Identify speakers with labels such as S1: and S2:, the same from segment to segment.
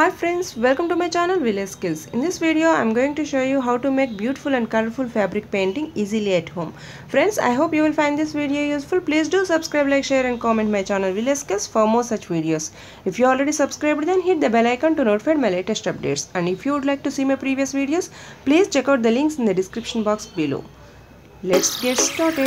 S1: Hi friends, welcome to my channel Village Skills. In this video, I am going to show you how to make beautiful and colorful fabric painting easily at home. Friends, I hope you will find this video useful. Please do subscribe, like, share and comment my channel Village Skills for more such videos. If you already subscribed, then hit the bell icon to notify my latest updates. And if you would like to see my previous videos, please check out the links in the description box below. Let's get started.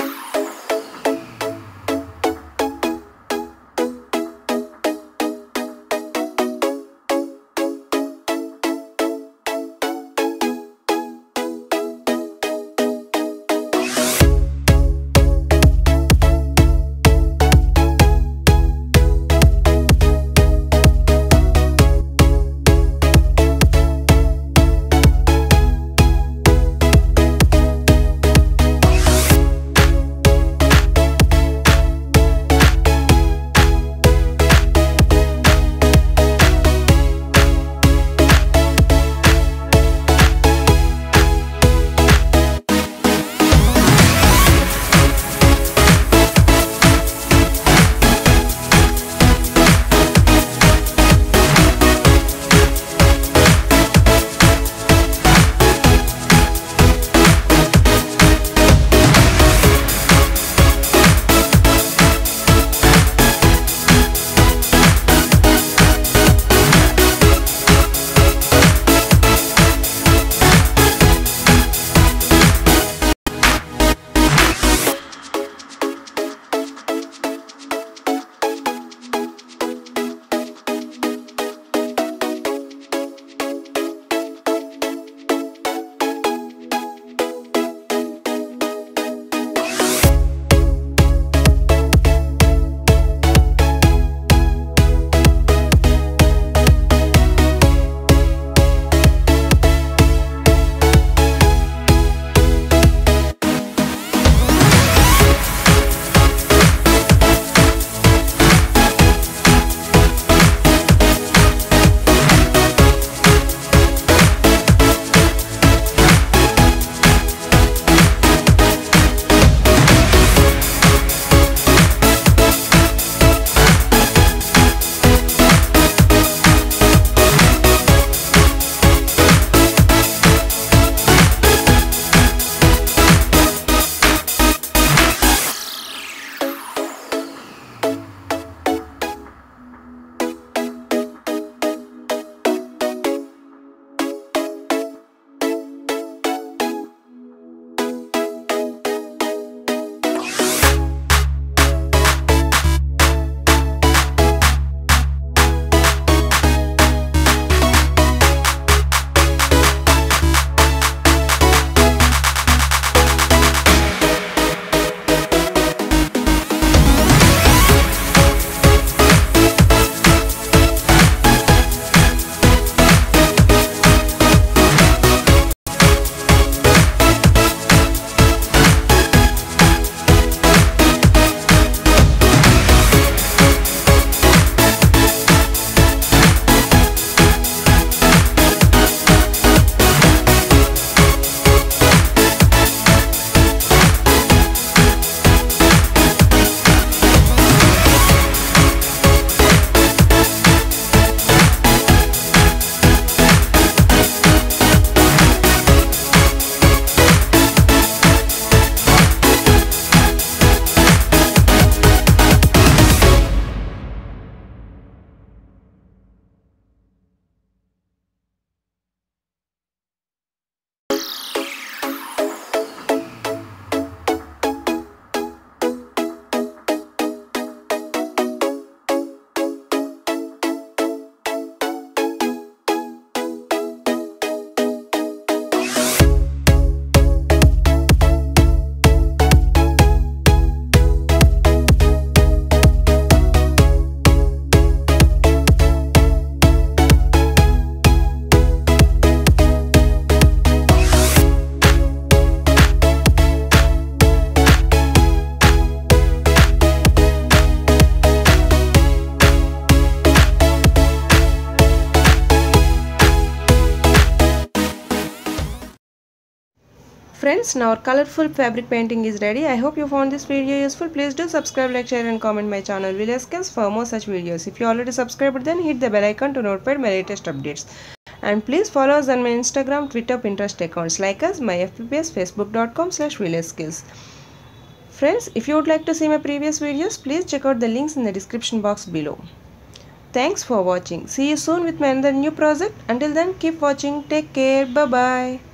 S1: Friends, now our colorful fabric painting is ready. I hope you found this video useful. Please do subscribe, like, share and comment my channel Village Skills for more such videos. If you already subscribed, then hit the bell icon to notify my latest updates. And please follow us on my Instagram, Twitter, Pinterest accounts. Like us, my FB page, facebook.com/Village Skills. Friends, if you would like to see my previous videos, please check out the links in the description box below. Thanks for watching. See you soon with my another new project. Until then, keep watching. Take care. Bye-bye.